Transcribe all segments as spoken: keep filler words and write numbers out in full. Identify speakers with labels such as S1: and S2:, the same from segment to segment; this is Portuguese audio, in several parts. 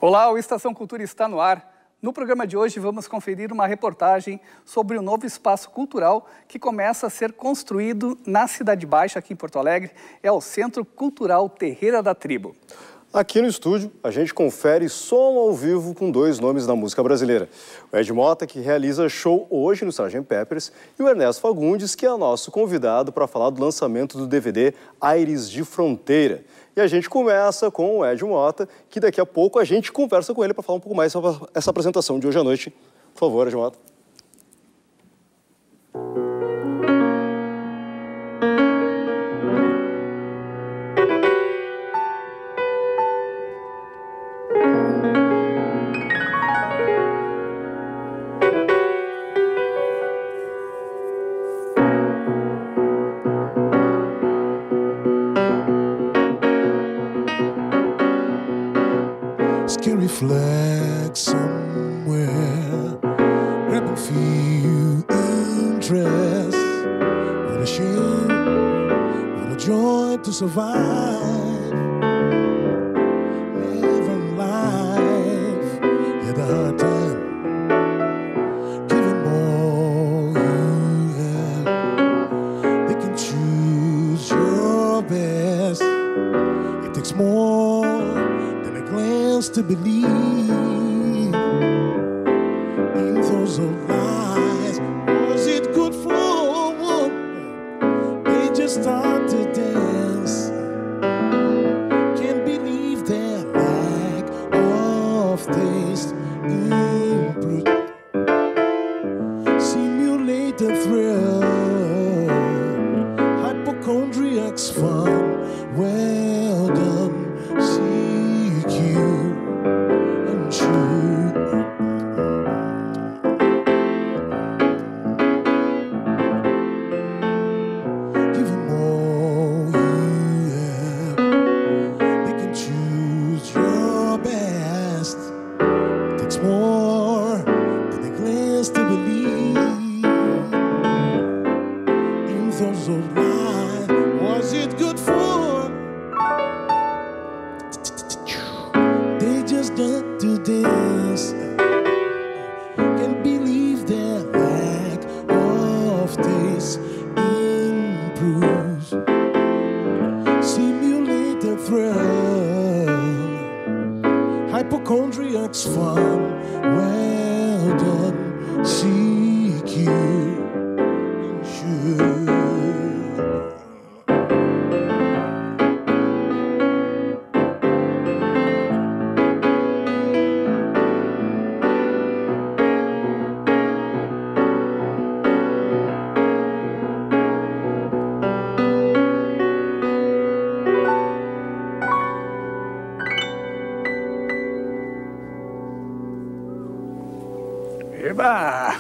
S1: Olá, o Estação Cultura está no ar. No programa de hoje vamos conferir uma reportagem sobre o novo espaço cultural que começa a ser construído na Cidade Baixa, aqui em Porto Alegre. É o Centro Cultural Terreira da Tribo.
S2: Aqui no estúdio, a gente confere som ao vivo com dois nomes da música brasileira. O Ed Mota, que realiza show hoje no sargento Peppers, e o Ernesto Fagundes, que é nosso convidado para falar do lançamento do D V D Aires de Fronteira. E a gente começa com o Ed Mota, que daqui a pouco a gente conversa com ele para falar um pouco mais sobre essa apresentação de hoje à noite. Por favor, Ed Mota.
S3: Scary flag somewhere, grabbing few interest. What a shame, what a joy to survive. Never in life had a hard time, giving all you have. They can choose your best. It takes more to believe in those old lies. Was it good for one? They just start to dance. Can't believe their lack of taste. Improved. Simulate the thrill. Hypochondriac's fun. Well done. Seek you. Hypochondriac's fun. Well done. Seek you and should.
S1: Eba!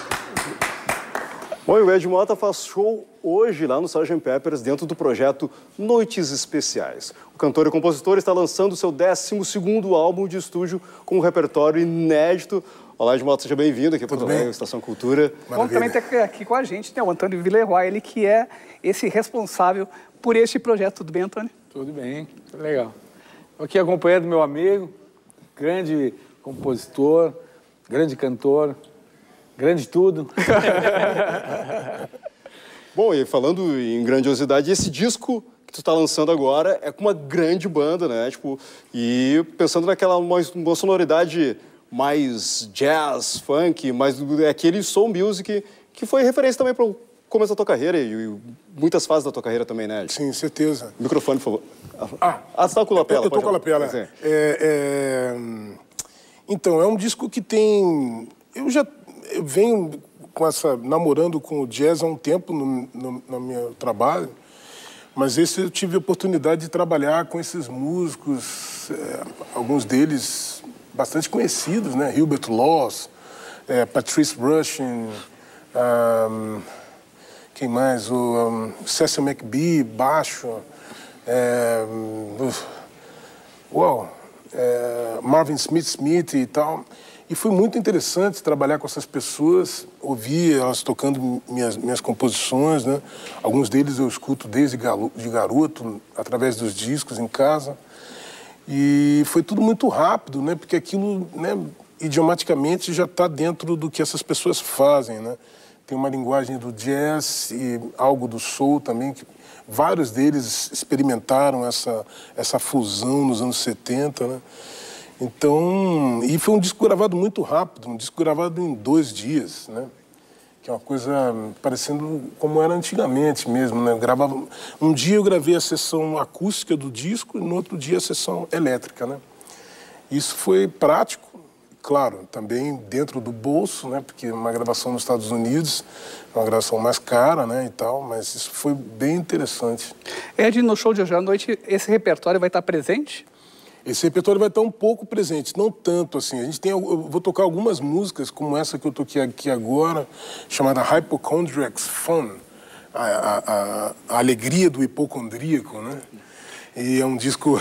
S2: Bom, o Ed Mota faz show hoje lá no sargento Peppers, dentro do projeto Noites Especiais. O cantor e compositor está lançando o seu décimo segundo álbum de estúdio com um repertório inédito. Olá, Ed Mota, seja bem-vindo aqui para a Estação Cultura.
S1: Bom, também tem aqui com a gente tem o Antônio Villeroy, ele que é esse responsável por este projeto. Tudo bem, Antônio?
S4: Tudo bem, tudo legal. Estou aqui acompanhando meu amigo, grande compositor, grande cantor, grande tudo.
S2: Bom, e falando em grandiosidade, esse disco que tu está lançando agora é com uma grande banda, né? Tipo, e pensando naquela uma, uma sonoridade mais jazz, funk, mais aquele soul music que foi referência também para o começo da tua carreira e, e muitas fases da tua carreira também, né?
S3: Sim, certeza.
S2: Microfone, por favor.
S3: Ah,
S2: ah você tá com a lapela?
S3: Eu tô com a lapela. É, é... Então, é um disco que tem... Eu já eu venho com essa, namorando com o jazz há um tempo no, no, no meu trabalho, mas esse eu tive a oportunidade de trabalhar com esses músicos, é, alguns deles bastante conhecidos, né? Hubert Laws, é, Patrice Rushen, um, quem mais? O um, Cecil McBee, baixo, é, uau, é, Marvin Smith Smith e tal. E foi muito interessante trabalhar com essas pessoas, ouvir elas tocando minhas, minhas composições, né? Alguns deles eu escuto desde de garoto, através dos discos em casa. E foi tudo muito rápido, né? Porque aquilo, né, idiomaticamente já está dentro do que essas pessoas fazem, né? Tem uma linguagem do jazz e algo do soul também, que vários deles experimentaram essa, essa fusão nos anos setenta, né? Então, e foi um disco gravado muito rápido, um disco gravado em dois dias, né? Que é uma coisa parecendo como era antigamente mesmo, né? Eu gravava, um dia eu gravei a sessão acústica do disco e no outro dia a sessão elétrica, né? Isso foi prático, claro, também dentro do bolso, né? Porque uma gravação nos Estados Unidos é uma gravação mais cara, né? E tal, mas isso foi bem interessante.
S1: Ed, no show de hoje à noite, esse repertório vai estar presente?
S3: Esse repertório vai estar um pouco presente, não tanto assim. A gente tem, eu vou tocar algumas músicas, como essa que eu toquei aqui agora, chamada Hypochondriac's Fun, a, a, a, a alegria do hipocondríaco, né? E é um disco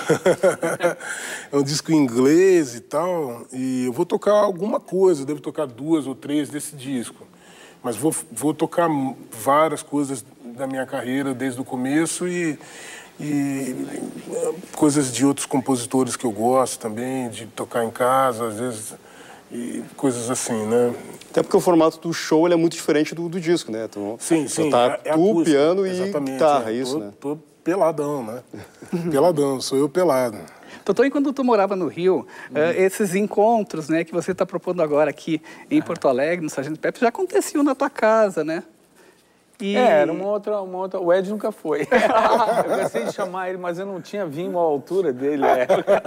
S3: é um disco em inglês e tal, e eu vou tocar alguma coisa, devo tocar duas ou três desse disco. Mas vou, vou tocar várias coisas da minha carreira desde o começo e E coisas de outros compositores que eu gosto também, de tocar em casa, às vezes, e coisas assim, né?
S2: Até porque o formato do show ele é muito diferente do, do disco, né? Tu,
S3: sim, sim.
S2: Tá
S3: é, é
S2: tu,
S3: acústica,
S2: piano
S3: exatamente,
S2: e guitarra,
S3: é,
S2: isso,
S3: tô,
S2: né?
S3: Tô peladão, né? Peladão, sou eu pelado.
S1: Doutor, e quando tu morava no Rio, uhum. uh, esses encontros, né, que você está propondo agora aqui em Porto Alegre, no Sargento Pepe, já aconteciam na tua casa, né?
S4: E... É, era uma outra, uma outra... O Ed nunca foi. Eu gostei de chamar ele, mas eu não tinha vinho à altura dele. É.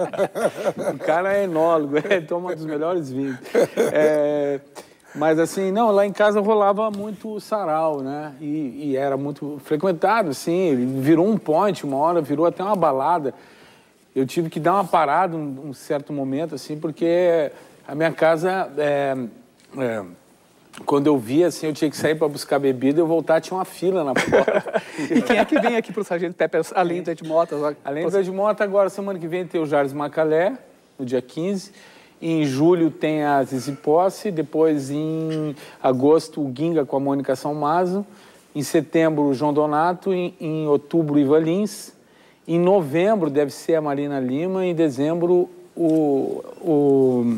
S4: O cara é enólogo, é, toma dos melhores vinhos. É, mas assim, não, lá em casa rolava muito sarau, né? E, e era muito frequentado, assim. Virou um point uma hora, virou até uma balada. Eu tive que dar uma parada um, um certo momento, assim, porque a minha casa... É, é, quando eu via, assim, eu tinha que sair para buscar bebida e eu voltar, tinha uma fila na porta.
S1: E quem é que vem aqui para o Sargento Pepe, além do Ed Mota?
S4: Além do Ed Mota, agora, semana que vem, tem o Jardim Macalé, no dia quinze. Em julho tem a Zizi Posse. Depois, em agosto, o Ginga com a Mônica Salmazo. Em setembro, o João Donato. Em, em outubro, o Ivan Lins. Em novembro, deve ser a Marina Lima. Em dezembro, o... o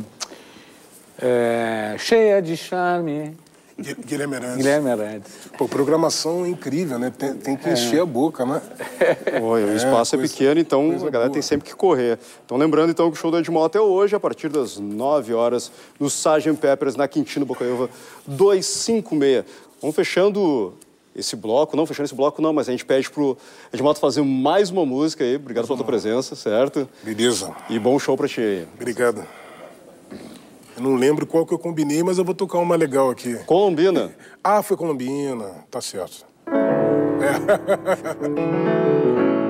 S4: É, cheia de charme.
S3: Guilherme Arantes.
S4: Guilherme Arantes.
S3: Pô, programação incrível, né? Tem, tem que encher é. a boca, né?
S2: Oi, o espaço é, é pequeno, então a galera boa. tem sempre que correr. Então, lembrando então que o show do Ed Mota é hoje, a partir das nove horas, no Sargento Peppers, na Quintino Bocaiúva, duzentos e cinquenta e seis. Vamos fechando esse bloco, não fechando esse bloco não, mas a gente pede pro Ed Mota fazer mais uma música aí. Obrigado pela tua presença, certo?
S3: Beleza.
S2: E bom show pra ti aí.
S3: Obrigado. Eu não lembro qual que eu combinei, mas eu vou tocar uma legal aqui.
S2: Colombina.
S3: Ah, foi Colombina. Tá certo. É.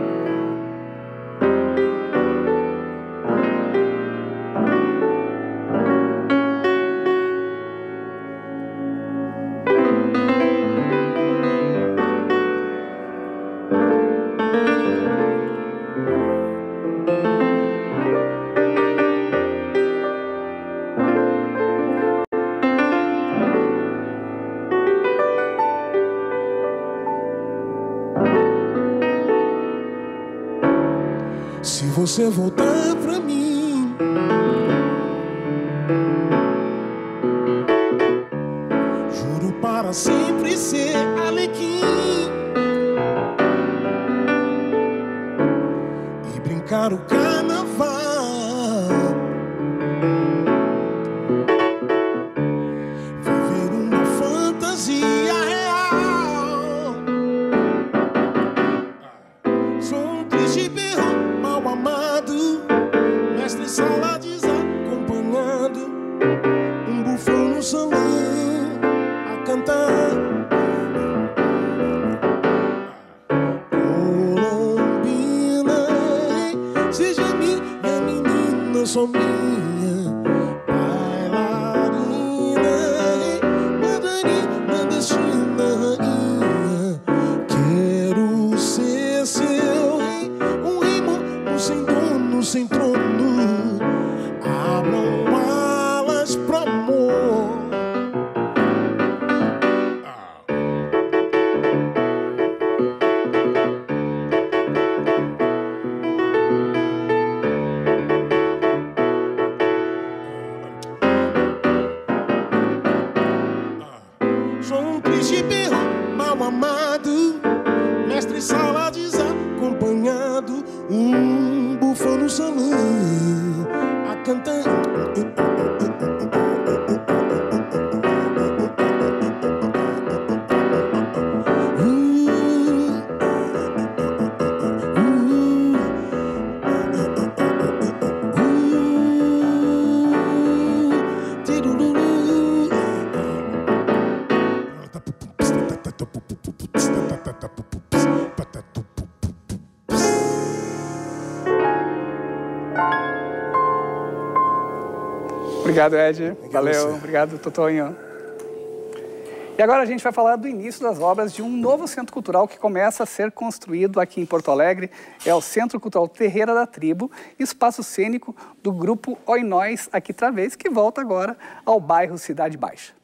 S5: Se você voltar pra mim, juro para sempre ser Alequim e brincar o carnaval, viver uma fantasia real. Sou um triste berro mal amado, mestre Salades acompanhado, um bufão no salão a cantar. Colombina, seja minha menina, só minha bailarina, mandarina, destina, rainha. Quero ser seu rei, um rei morto sem dono, sem trono. Abram alas pro amor. amado, mestre Salades acompanhado, um bufão no salão a cantar.
S1: Obrigado, Ed. Valeu. Obrigado, Totonho. E agora a gente vai falar do início das obras de um novo centro cultural que começa a ser construído aqui em Porto Alegre. É o Centro Cultural Terreira da Tribo, espaço cênico do grupo Oi Nós aqui Travês, que volta agora ao bairro Cidade Baixa.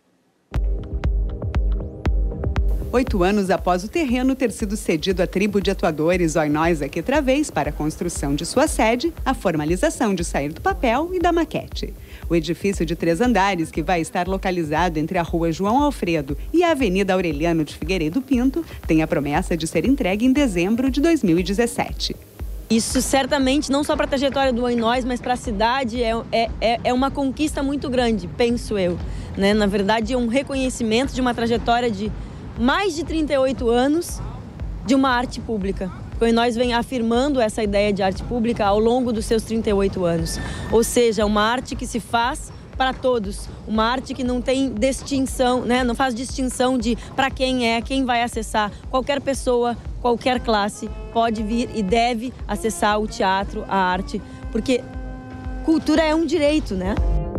S6: Oito anos após o terreno ter sido cedido à tribo de atuadores Oi Nós aqui Travês para a construção de sua sede, a formalização de sair do papel e da maquete. O edifício de três andares, que vai estar localizado entre a Rua João Alfredo e a Avenida Aureliano de Figueiredo Pinto, tem a promessa de ser entregue em dezembro de dois mil e dezessete.
S7: Isso certamente, não só para a trajetória do Oi Nós, mas para a cidade, é, é, é uma conquista muito grande, penso eu. Né? Na verdade, é um reconhecimento de uma trajetória de mais de trinta e oito anos de uma arte pública. O Oi Nós vem afirmando essa ideia de arte pública ao longo dos seus trinta e oito anos. Ou seja, uma arte que se faz para todos, uma arte que não tem distinção, né? Não faz distinção de para quem é, quem vai acessar. Qualquer pessoa, qualquer classe pode vir e deve acessar o teatro, a arte, porque cultura é um direito, né?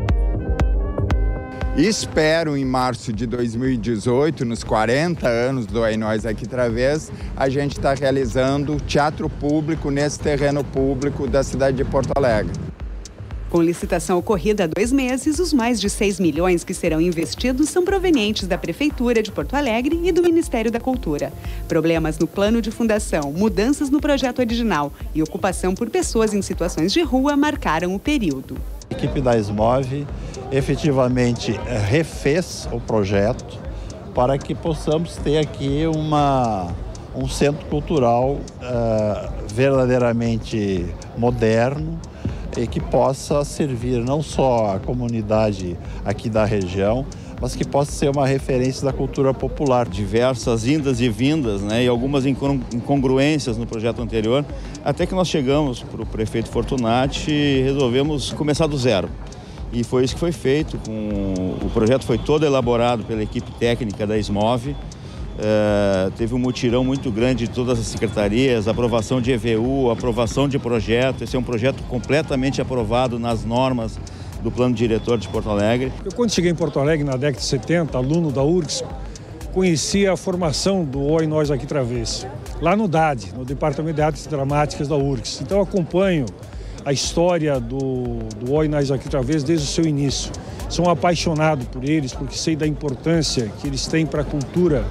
S8: Espero, em março de dois mil e dezoito, nos quarenta anos do Oi Nós aqui Travês, a gente está realizando teatro público nesse terreno público da cidade de Porto Alegre.
S6: Com licitação ocorrida há dois meses, os mais de seis milhões que serão investidos são provenientes da Prefeitura de Porto Alegre e do Ministério da Cultura. Problemas no plano de fundação, mudanças no projeto original e ocupação por pessoas em situações de rua marcaram o período.
S9: A equipe da SMOVE efetivamente refez o projeto para que possamos ter aqui uma, um centro cultural uh, verdadeiramente moderno e que possa servir não só a comunidade aqui da região, mas que possa ser uma referência da cultura popular.
S10: Diversas indas e vindas, né, e algumas incongruências no projeto anterior, até que nós chegamos para o prefeito Fortunati e resolvemos começar do zero. E foi isso que foi feito. Com... O projeto foi todo elaborado pela equipe técnica da SMOVE. Uh, teve um mutirão muito grande de todas as secretarias, aprovação de E V U, aprovação de projeto. Esse é um projeto completamente aprovado nas normas do plano diretor de Porto Alegre.
S11: Eu, quando cheguei em Porto Alegre na década de setenta, aluno da U R G S, conheci a formação do Oi Nós aqui Travês, lá no D A D, no Departamento de Artes Dramáticas da U R G S. Então eu acompanho a história do, do Oi Nós aqui Travês desde o seu início. Sou apaixonado por eles, porque sei da importância que eles têm para a cultura.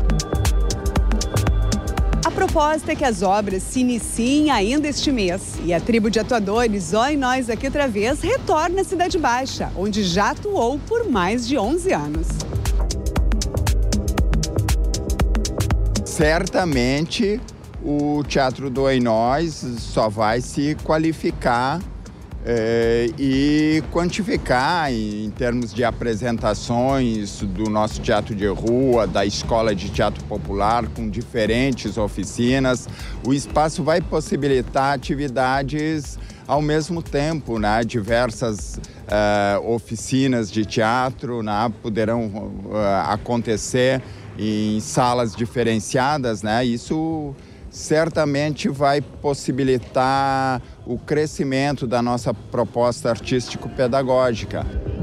S6: A proposta é que as obras se iniciem ainda este mês e a tribo de atuadores Oi Nós aqui Travês retorna à Cidade Baixa, onde já atuou por mais de onze anos.
S8: Certamente o Teatro do Oi Nós só vai se qualificar eh, e quantificar em, em termos de apresentações do nosso teatro de rua, da Escola de Teatro Popular, com diferentes oficinas. O espaço vai possibilitar atividades ao mesmo tempo, né? Diversas uh, oficinas de teatro, né? Poderão uh, acontecer em salas diferenciadas, né? Isso certamente vai possibilitar o crescimento da nossa proposta artístico-pedagógica.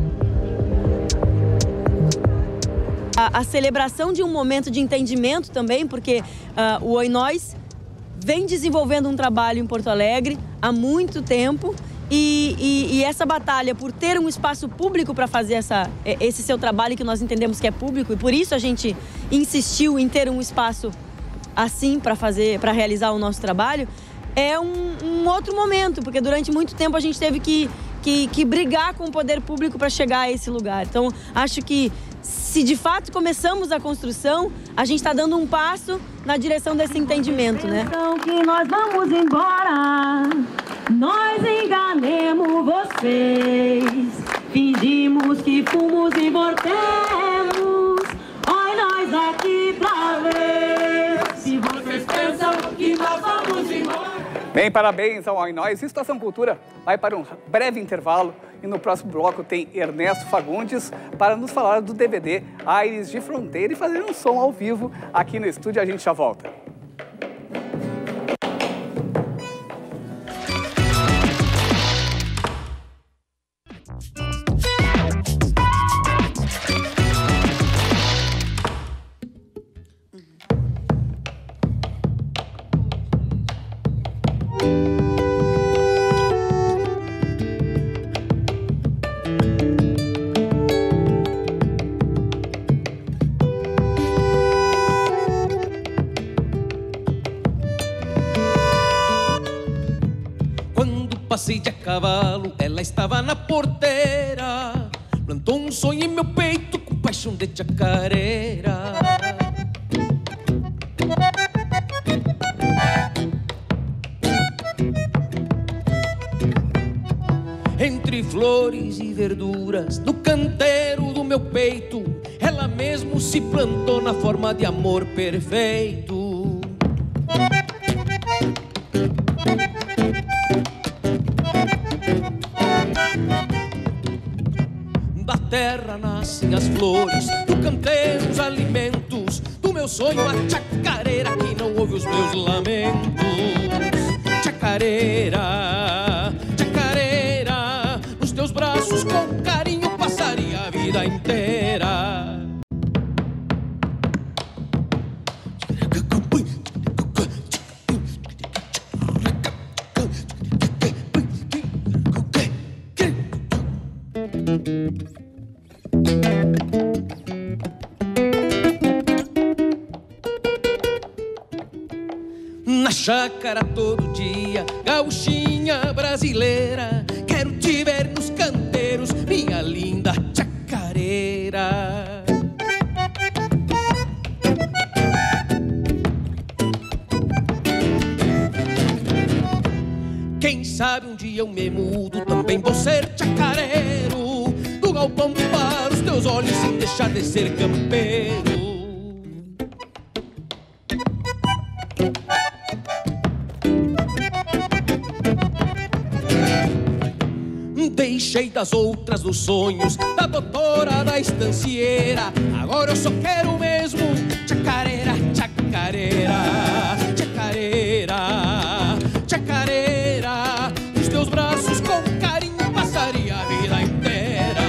S7: A, a celebração de um momento de entendimento também, porque uh, o Oi Nós vem desenvolvendo um trabalho em Porto Alegre há muito tempo e, e, e essa batalha por ter um espaço público para fazer essa, esse seu trabalho que nós entendemos que é público e por isso a gente insistiu em ter um espaço assim para fazer, para realizar o nosso trabalho, é um, um outro momento, porque durante muito tempo a gente teve que, que, que brigar com o poder público para chegar a esse lugar. Então, acho que se de fato começamos a construção, a gente está dando um passo na direção desse entendimento, né?
S12: Então que nós vamos embora, nós enganemos vocês, fingimos que fomos e voltemos, olha nós aqui pra ver, se vocês pensam que nós vamos embora.
S1: Bem, parabéns ao Oi Nós. Estação Cultura vai para um breve intervalo e no próximo bloco tem Ernesto Fagundes para nos falar do D V D Aires de Fronteira e fazer um som ao vivo aqui no estúdio. A gente já volta.
S13: Passei de a cavalo, ela estava na porteira, plantou um sonho em meu peito com paixão de chacareira. Entre flores e verduras, no canteiro do meu peito, ela mesmo se plantou na forma de amor perfeito. Da terra nascem as flores, do canteiro os alimentos, do meu sonho a chacareira que não ouve os meus lamentos. Chacareira, chacareira, nos teus braços com carinho passaria a vida inteira. Na chácara todo dia, gauchinha brasileira, quero te ver nos canteiros, minha linda chacareira. Quem sabe um dia eu me mudo, também vou ser chacareiro, do galpão para os teus olhos sem deixar de ser campeiro. Deixei das outras dos sonhos, da doutora, da estancieira, agora eu só quero mesmo chacareira, chacareira, chacareira, chacareira, nos teus braços com carinho passaria a vida inteira.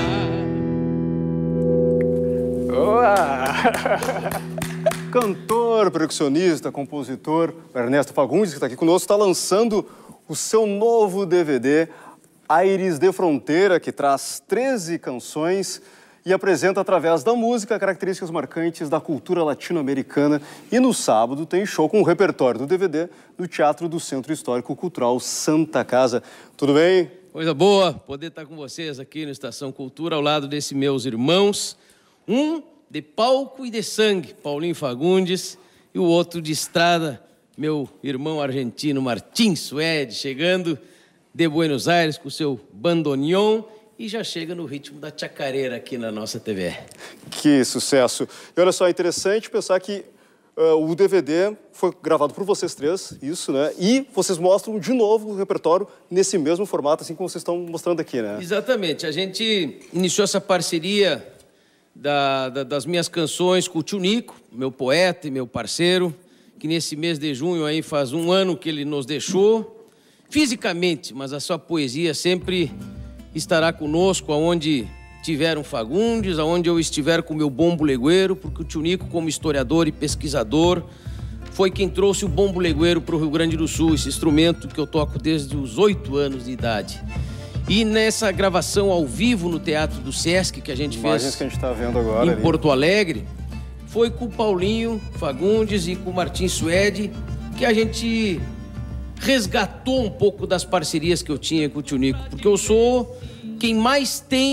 S1: Boa!
S2: Cantor, percussionista, compositor, Ernesto Fagundes, que está aqui conosco, está lançando o seu novo D V D, Aires de Fronteira, que traz treze canções e apresenta através da música características marcantes da cultura latino-americana. E no sábado tem show com o repertório do D V D no Teatro do Centro Histórico Cultural Santa Casa. Tudo bem?
S13: Coisa boa poder estar com vocês aqui no Estação Cultura, ao lado desses meus irmãos. Um de palco e de sangue, Paulinho Fagundes, e o outro de estrada, meu irmão argentino Martim Suede, chegando de Buenos Aires com o seu bandoneon e já chega no ritmo da chacareira aqui na nossa T V.
S2: Que sucesso! E olha só, é interessante pensar que uh, o D V D foi gravado por vocês três, isso, né? E vocês mostram de novo o repertório nesse mesmo formato, assim como vocês estão mostrando aqui, né?
S13: Exatamente. A gente iniciou essa parceria da, da, das minhas canções com o Tio Nico, meu poeta e meu parceiro, que nesse mês de junho aí faz um ano que ele nos deixou, fisicamente, mas a sua poesia sempre estará conosco aonde tiver um Fagundes, aonde eu estiver com o meu bombo legueiro, porque o Tio Nico, como historiador e pesquisador, foi quem trouxe o bombo legueiro para o Rio Grande do Sul, esse instrumento que eu toco desde os oito anos de idade. E nessa gravação ao vivo no Teatro do Sesc, que a gente
S2: Imagens
S13: fez
S2: que a gente tá vendo agora,
S13: em
S2: ali.
S13: Porto Alegre, foi com o Paulinho Fagundes e com o Martim Suede que a gente resgatou um pouco das parcerias que eu tinha com o Tio Nico, porque eu sou quem mais tem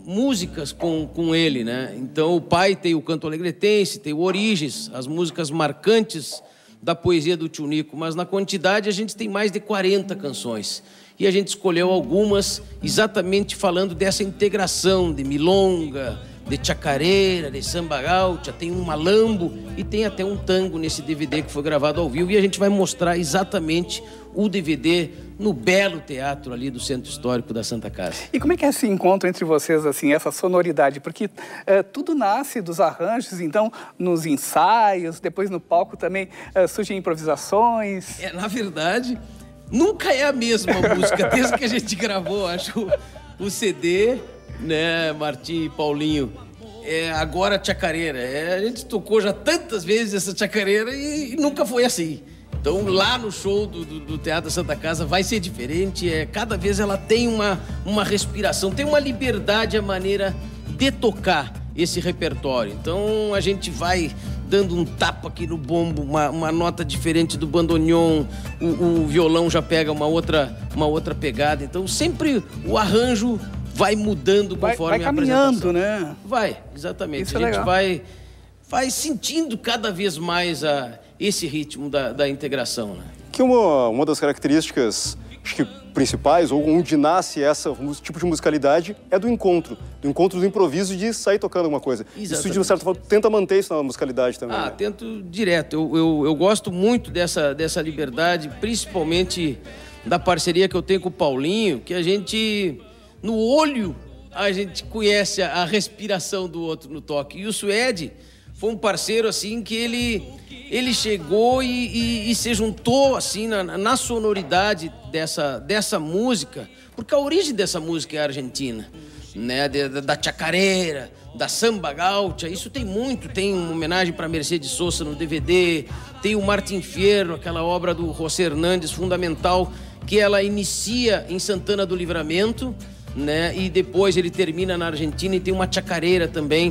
S13: músicas com, com ele, né? Então o pai tem o canto alegretense, tem o Origens, as músicas marcantes da poesia do Tio Nico, mas na quantidade a gente tem mais de quarenta canções. E a gente escolheu algumas exatamente falando dessa integração de milonga, de chacareira, de samba gaúcha, tem um malambo e tem até um tango nesse D V D que foi gravado ao vivo. E a gente vai mostrar exatamente o D V D no belo teatro ali do Centro Histórico da Santa Casa.
S1: E como é que é esse encontro entre vocês, assim, essa sonoridade? Porque é, tudo nasce dos arranjos, então, nos ensaios, depois no palco também é, surgem improvisações.
S13: É, na verdade, nunca é a mesma música, desde que a gente gravou, acho, o C D, né, Martim e Paulinho. É, agora a chacareira. É, a gente tocou já tantas vezes essa chacareira e, e nunca foi assim. Então, lá no show do, do, do Teatro Santa Casa vai ser diferente. É, cada vez ela tem uma, uma respiração, tem uma liberdade a maneira de tocar esse repertório. Então, a gente vai dando um tapa aqui no bombo, uma, uma nota diferente do bandoneon, o, o violão já pega uma outra, uma outra pegada. Então, sempre o arranjo vai mudando conforme
S1: vai, vai
S13: a apresentação.
S1: Vai caminhando, né?
S13: Vai, exatamente.
S1: Isso
S13: a
S1: é
S13: gente
S1: legal.
S13: vai, vai sentindo cada vez mais a, esse ritmo da, da integração, né?
S2: Que uma, uma das características, acho que principais, ou onde nasce esse tipo de musicalidade, é do encontro. Do encontro do improviso e de sair tocando alguma coisa.
S13: Exatamente.
S2: Isso, de uma certa forma, tenta manter isso na musicalidade também.
S13: Ah,
S2: né?
S13: tento direto. Eu, eu, eu gosto muito dessa, dessa liberdade, principalmente da parceria que eu tenho com o Paulinho, que a gente, no olho, a gente conhece a, a respiração do outro no toque. E o Suede foi um parceiro, assim, que ele, ele chegou e, e, e se juntou, assim, na, na sonoridade dessa, dessa música, porque a origem dessa música é argentina, né? Da, da chacareira, da samba gaúcha, isso tem muito. Tem uma homenagem para Mercedes Sosa no D V D, tem o Martin Fierro, aquela obra do José Hernandes, fundamental, que ela inicia em Santana do Livramento, né? E depois ele termina na Argentina, e tem uma chacareira também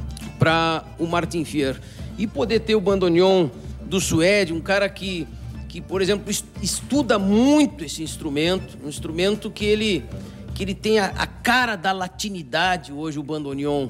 S13: para o Martin Fierro. E poder ter o bandoneon do Suede, um cara que, que por exemplo, estuda muito esse instrumento, um instrumento que ele, que ele tem a, a cara da latinidade hoje, o bandoneon.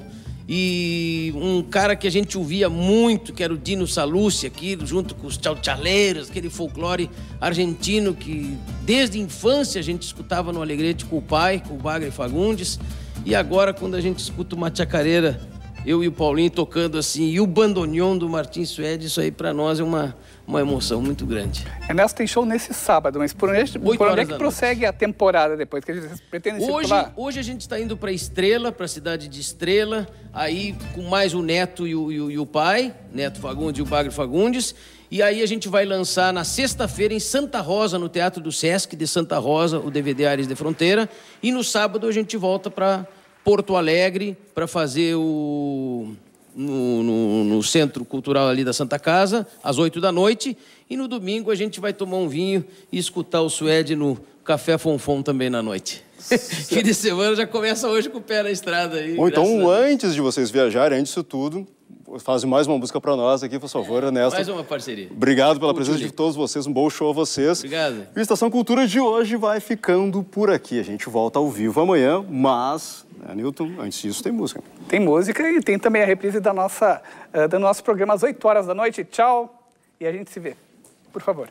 S13: E um cara que a gente ouvia muito, que era o Dino Sallucci, aqui, junto com os tchau-tchaleiros, aquele folclore argentino que desde a infância a gente escutava no Alegrete com o pai, com o Bagre Fagundes. E agora, quando a gente escuta uma chacareira, eu e o Paulinho tocando assim, e o bandoneon do Martin Suede, isso aí para nós é uma, uma emoção muito grande.
S1: Ernesto tem show nesse sábado, mas por onde, por onde é que prossegue a temporada depois? Que vocês pretendem
S13: hoje,
S1: circular?
S13: Hoje a gente está indo para Estrela, para a cidade de Estrela, aí com mais o Neto e o, e o, e o pai, Neto Fagundes e o Bagre Fagundes. E aí a gente vai lançar na sexta-feira em Santa Rosa, no Teatro do Sesc de Santa Rosa, o D V D Ares de Fronteira. E no sábado a gente volta para Porto Alegre para fazer o no, no, no Centro Cultural ali da Santa Casa, às oito da noite. E no domingo a gente vai tomar um vinho e escutar o Suede no Café Fonfon também na noite. Fim de semana já começa hoje com o pé na estrada aí.
S2: Ou então, antes de vocês viajarem, antes disso tudo, fazem mais uma música para nós aqui, por favor, Ernesto.
S13: Mais uma parceria.
S2: Obrigado pela
S13: Com
S2: presença
S13: Júlio.
S2: de todos vocês, um bom show a vocês.
S13: Obrigado.
S2: E o Estação Cultura de hoje vai ficando por aqui. A gente volta ao vivo amanhã, mas, né, Newton, antes disso tem música.
S1: Tem música e tem também a reprise da nossa, uh, do nosso programa às oito horas da noite. Tchau e a gente se vê. Por favor.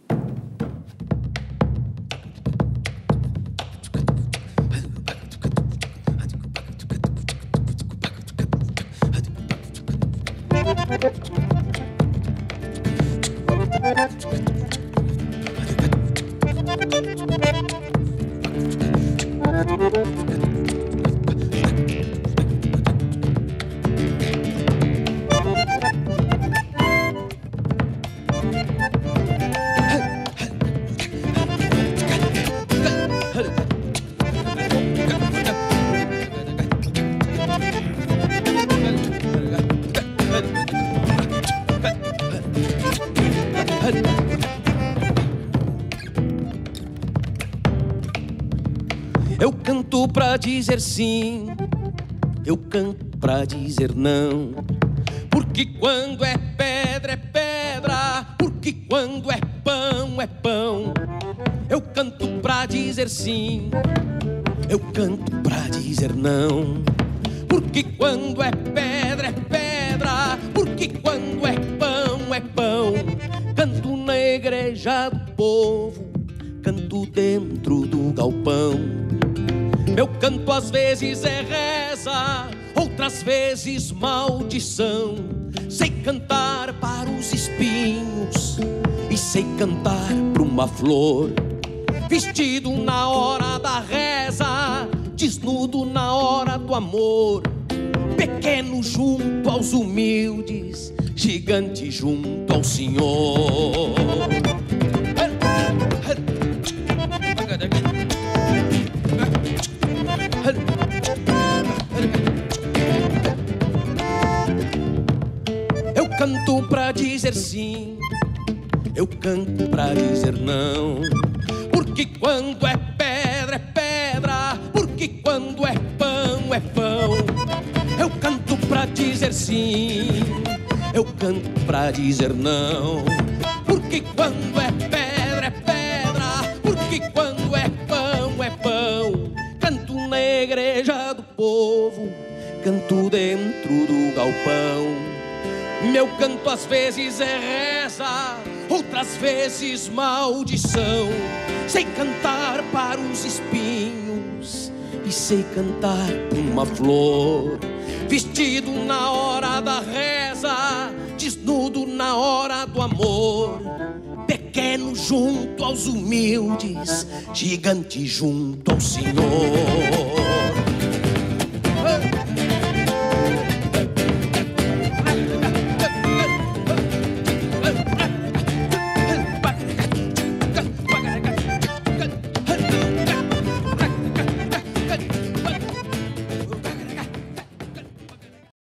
S13: Eu canto pra dizer sim, eu canto pra dizer não. Porque quando é pedra, é pedra. Porque quando é pão, é pão. Eu canto pra dizer sim, eu canto pra dizer não. porque quando é pedra é pedra, porque quando é pão é pão. Canto na igreja do povo, canto dentro do galpão. Meu canto às vezes é reza, outras vezes maldição. Sei cantar para os espinhos e sei cantar para uma flor. Vestido na hora da reza, desnudo na hora do amor. Pequeno junto aos humildes, gigante junto ao Senhor. Eu canto pra dizer sim, eu canto pra dizer não. Porque quando é pedra é pedra, porque quando é pão é pão. Eu canto pra dizer sim, eu canto pra dizer não. Porque quando é pedra é pedra, porque quando é pão é pão. Canto na igreja do povo, canto dentro do galpão. Meu canto às vezes é reza, outras vezes maldição. Sei cantar para os espinhos e sei cantar para uma flor. Vestido na hora da reza, desnudo na hora do amor. Pequeno junto aos humildes, gigante junto ao Senhor.